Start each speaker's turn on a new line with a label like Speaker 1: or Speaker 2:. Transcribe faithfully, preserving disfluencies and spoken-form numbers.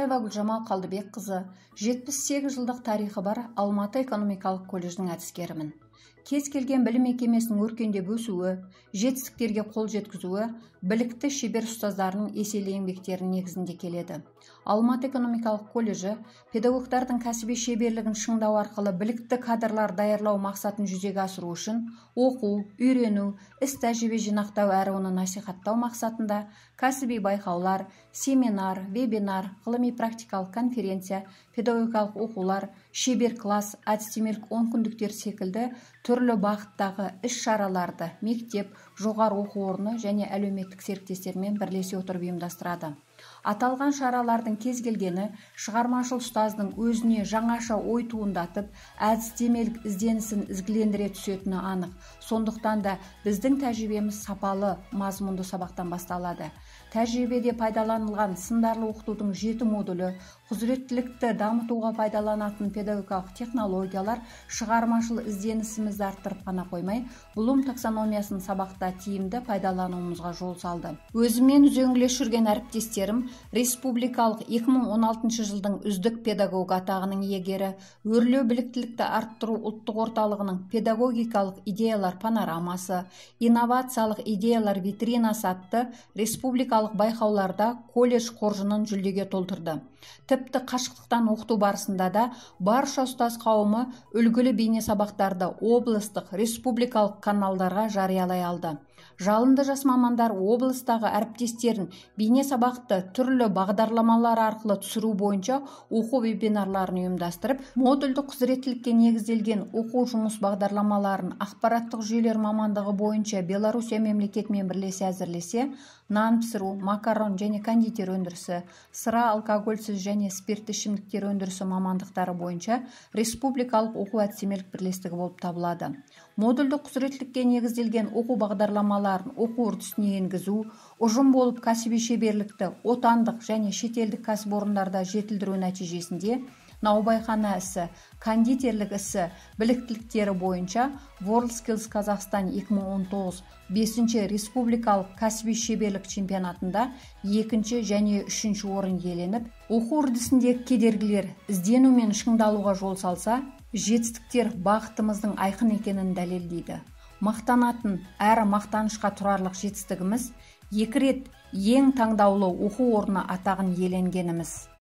Speaker 1: Исаева Гүлжамал Қалдыбекқызы, жетпіс сегіз жылдық тарихы бар Алматы экономикалық колледждің әдіскерімін. Кез келген білім мекемесінің өркендеп өсуі, жетістіктерге қол жеткізуі білікті шебер ұстаздарының еселі еңбектерінің негізінде келеді. Алматы экономикалық колледжі педагогтардың кәсіби шеберлігін шыңдау арқылы білікті кадрлар даярлау мақсатын жүзеге асыру үшін оқу, үйрену, іс тәжірибе жинақтау әрі оны насихаттау мақсатында кәсіби байқаулар, семинар, вебинар, ғылыми-практикалық конференция, педагогикалық оқулар, шебер класс, әдістемелік онкүндіктер секілді түрлі бағыттағы іс-шараларды мектеп, жоғары оқу орны және әлеуметтік серіктестермен бірлесе отырып ұйымдастырады. Аталған шаралардың кез келгені шығармашыл ұстаздың өзіне жаңаша ой туындатып, әдістемелік ізденісін ізгілендіре түсетіні анық. Сондықтан да біздің тәжірибеміз сапалы, мазмұнды сабақтан басталады. Тәжірибеде пайдаланылған сындарлы оқытудың жеті модулі, құзыреттілікті дамытуға пайдаланатын педагогикалық технологиялар шығармашыл ізденісімізді арттырып қана қоймай, Блум таксономиясын сабақта тиімді пайдалануымызға жол салды. Өзімен үзеңгілес жүрген әріптестерім республикалық екі мың он алтыншы жылдың үздік педагог атағының иегері, өрлеу біліктілікті арттыру ұлттық орталығының педагогикалық идеялар панорамасы, инновациялық идеялар витринасы атты республикалық байқауларда колледж қоржынын жүлдеге толтырды. Тіпті қашықтықтан оқыту барысында да барша ұстаз қауымы үлгілі бейне сабақтарды облыстық, республикалық каналдарға жариялай алды. Жалынды жас мамандар облыстағы әріптестерін бейне сабақты түрлі бағдарламалар арқылы түсіру бойынша оқу вебинарларын ұйымдастырып, модульді құзыреттілікке негізделген оқу жұмыс бағдарламаларын ақпараттық жүйелер мамандығы бойынша Белоруссия мемлекетімен бірлесе әзірлесе, нан пісіру, макарон және кондитер өндірісі, сыра, алкогольсіз және спиртті ішімдіктер өндірісі мамандықтары бойынша республикалық оқу әдістемелік бірлестігі болып табылады. Модульді құзыреттілікке негізделген оқу бағдарламаларын оқу үрдісіне енгізу, ұжым болып кәсіби шеберлікті отандық және шетелдік кәсіпорындарда жетілдіру нәтижесінде наубайхана ісі, кондитерлік ісі біліктіліктері бойынша WorldSkills Қазақстан екі мың он тоғыз бесінші республикалық кәсіби шеберлік чемпионатында екінші және үшінші орын иеленіп, оқу үрдісіндегі кедергілер іздену мен шыңдалуға жол салса, жетістіктер бағытымыздың айқын екенін дәлелдейді. Мақтанатын әрі мақтанышқа тұрарлық жетістігіміз екі рет ең таңдаулы оқу орны атағын иеленгеніміз.